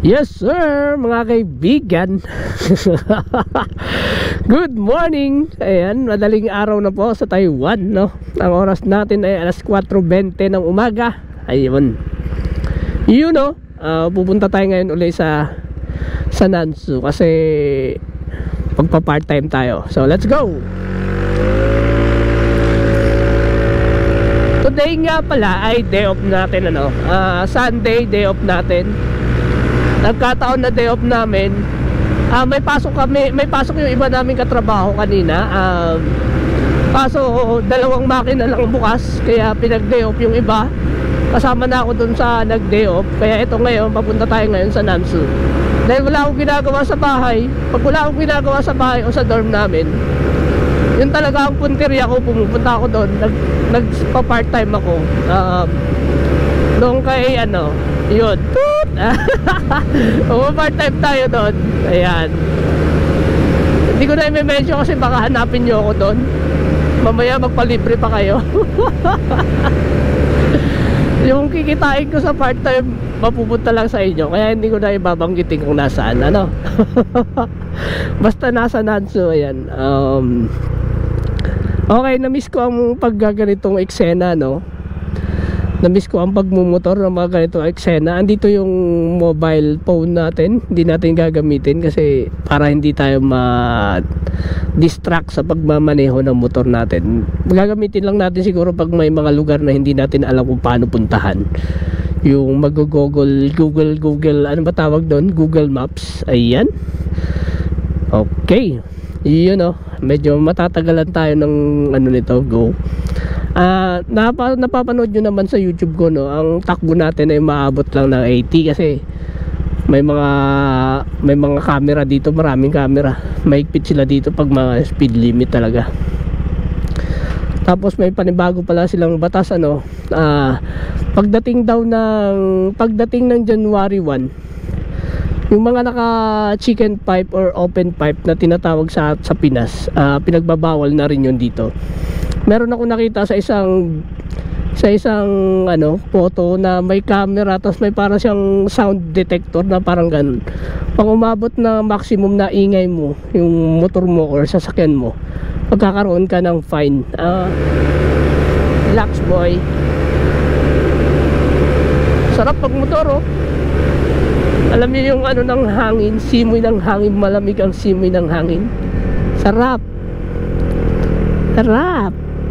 Yes sir, mga kaibigan. Good morning. Ayan, madaling araw na po sa Taiwan, no? Ang oras natin ay alas 4:20 ng umaga. Ayun. You know, pupunta tayo ngayon ulit sa Nansu kasi magpa-part-time tayo. So, let's go. Today nga pala ay day off natin, ano? Sunday, day off natin. Nagkataon na day off namin. May pasok yung iba naming katrabaho kanina. Kaso dalawang makina lang bukas, kaya pinag-day off yung iba. Kasama na ako dun sa nag-day off. Kaya ito ngayon, papunta tayo ngayon sa Nansu. Dahil wala akong ginagawa sa bahay. Pag wala akong ginagawa sa bahay o sa dorm namin, yun talaga ang punteriya ko. Pumupunta ako doon. Nagpa-part-time ako. Doon kay yun. Part-time tayo doon. Ayan. Hindi ko na i-mention kasi baka hanapin nyo ako doon. Mamaya magpalibre pa kayo. Yung kikitain ko sa part-time, mapupunta lang sa inyo. Kaya hindi ko na ibabanggitin kung nasaan. Basta nasa Nansu. Ayan. Okay, na-miss ko ang paggaganitong eksena, no? Na-miss ko ang pagmumotor ng mga ganitong eksena. Andito yung mobile phone natin. Hindi natin gagamitin kasi para hindi tayo ma-distract sa pagmamaneho ng motor natin. Gagamitin lang natin siguro pag may mga lugar na hindi natin alam kung paano puntahan. Yung mag-google, ano ba tawag doon? Google Maps. Ayan. Okay. Yun, medyo matatagalan tayo ng nito, go. Napapanood nyo naman sa YouTube ko, no? Ang takbo natin ay maabot lang ng 80 kasi may mga camera dito, maraming camera. Mahigpit sila dito pag mga speed limit talaga. Tapos may panibago pala silang batas, pagdating ng January 1, yung mga naka chicken pipe or open pipe na tinatawag sa Pinas, pinagbabawal na rin yun dito. Meron ako nakita sa isang photo na may camera, tapos may parang siyang sound detector na parang ganun. Pag umabot na maximum na ingay mo yung motor mo or sasakyan mo, magkakaroon ka ng fine. Relax boy. Sarap pag motor, Alam niyo yung ng hangin, simoy ng hangin, malamig ang simoy ng hangin. Sarap. Sarap.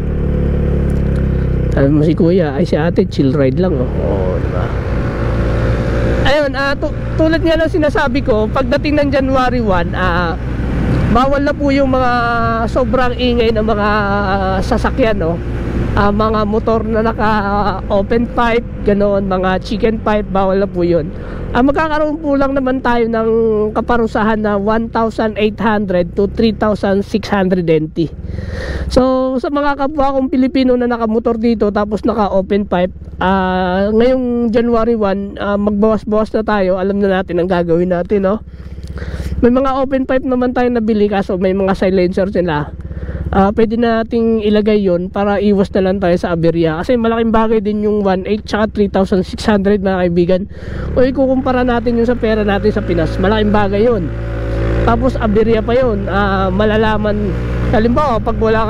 Alam mo si kuya, ay si ate, chill ride lang, diba? Ayun, tulad nga ng sinasabi ko, pagdating ng January 1, bawal na po yung mga sobrang ingay ng mga sasakyan, mga motor na naka open pipe, ganoon, mga chicken pipe, bawal na po yun. Magkakaroon po lang naman tayo ng kaparusahan na 1,800 to 3,600 NT. So sa mga kapwa kong Pilipino na nakamotor dito tapos naka open pipe, ngayong January 1, magbawas-bawas na tayo. Alam na natin ang gagawin natin, May mga open pipe naman tayo nabili, kaso may mga silencer sila. Pwede nating ilagay yon para iwas na lang tayo sa aberya, kasi malaking bagay din yung 1,800 tsaka 3,600, mga kaibigan. O ikukumpara natin yung sa pera natin sa Pinas, malaking bagay yon. Tapos aberya pa yon. Malalaman, halimbawa pag wala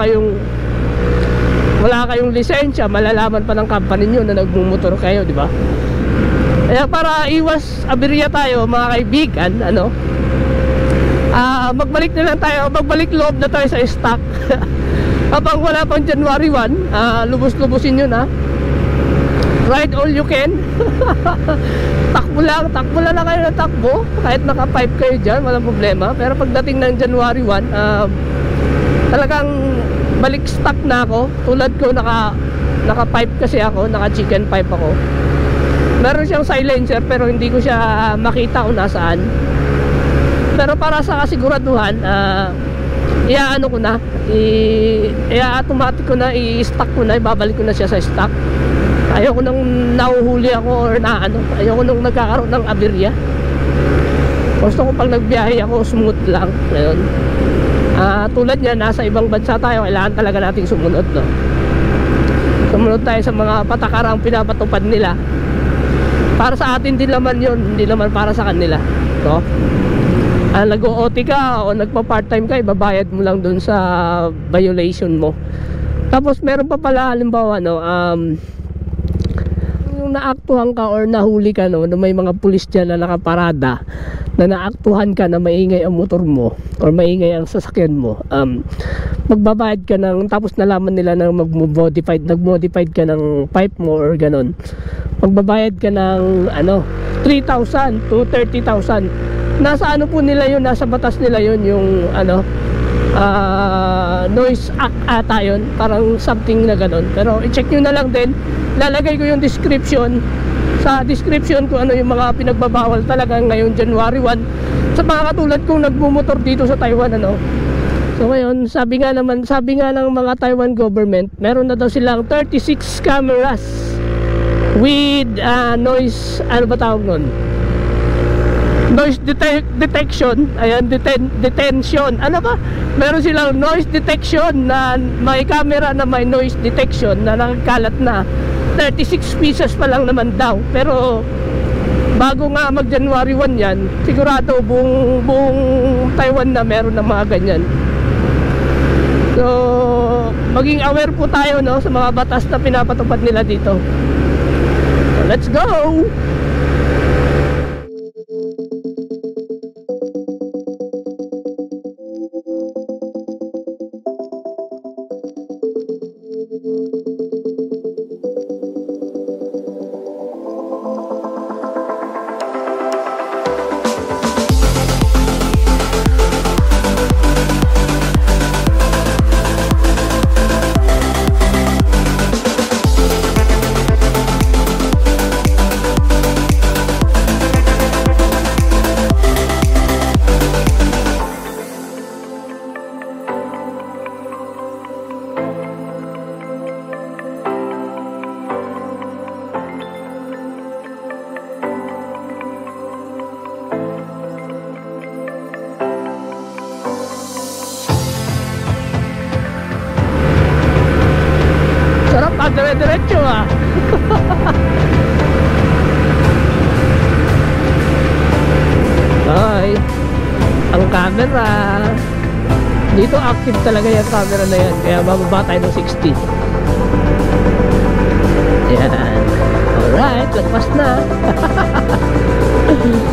kayong lisensya, malalaman pa ng company nyo na nagmumotor kayo, di ba? Kaya para iwas aberya tayo, mga kaibigan, magbalik na lang tayo, magbalik loob na tayo sa stock. Habang wala pang January 1, lubos-lubusin yun, ride all you can. Takbo lang kayo ng takbo, kahit naka pipe kayo dyan, walang problema. Pero pagdating ng January 1, talagang balik stock na ako. Tulad ko, naka pipe kasi ako, naka chicken pipe ako. Meron siyang silencer pero hindi ko siya makita kung nasaan. Pero para sa kasiguraduhan, automatic ko na, i-stock ko na, ibabalik ko na siya sa stock. Ayoko nang nahuhuli ako or ayoko nang nagkakaroon ng aberya. Gusto ko pag nagbiyahe ako, smooth lang. Ngayon, tulad niya, nasa ibang bansa tayo, kailangan talaga nating sumunod, Sumunod tayo sa mga patakarang pinapatupad nila para sa atin din naman yun, hindi naman para sa kanila, no? Nag-OT ka o nagpa-part-time ka, ibabayad mo lang dun sa violation mo. Tapos meron pa pala, halimbawa, no, yung naaktuhan ka or nahuli ka, no, na may mga pulis dyan na nakaparada, na naaktuhan ka na maingay ang motor mo or maingay ang sasakyan mo, magbabayad ka ng, tapos nalaman nila na nag-modified ka ng pipe mo or ganon, magbabayad ka ng 3,000 to 30,000. Nasa ano po nila yun, nasa batas nila yun, yung noise act ata yun, parang something na ganon. Pero i-check nyo na lang din, lalagay ko yung description sa description kung ano yung mga pinagbabawal talaga ngayon January 1 sa mga katulad kong nagmumotor dito sa Taiwan, ano. So ngayon, sabi nga ng mga Taiwan government, meron na daw silang 36 cameras with noise, ano ba tawag nun? Noise detection. Ayan, detention. Ano ba? Meron silang noise detection na may camera na may noise detection na nakakalat na 36 pieces pa lang naman daw. Pero bago nga mag January 1 yan, sigurado buong Taiwan na meron ng mga ganyan. So maging aware po tayo, no, sa mga batas na pinapatupad nila dito. So let's go. Dire-diretso Ay, ang camera dito active talaga yung camera na yan, kaya bababa tayo ng 60. Yan. Alright, lagpas na.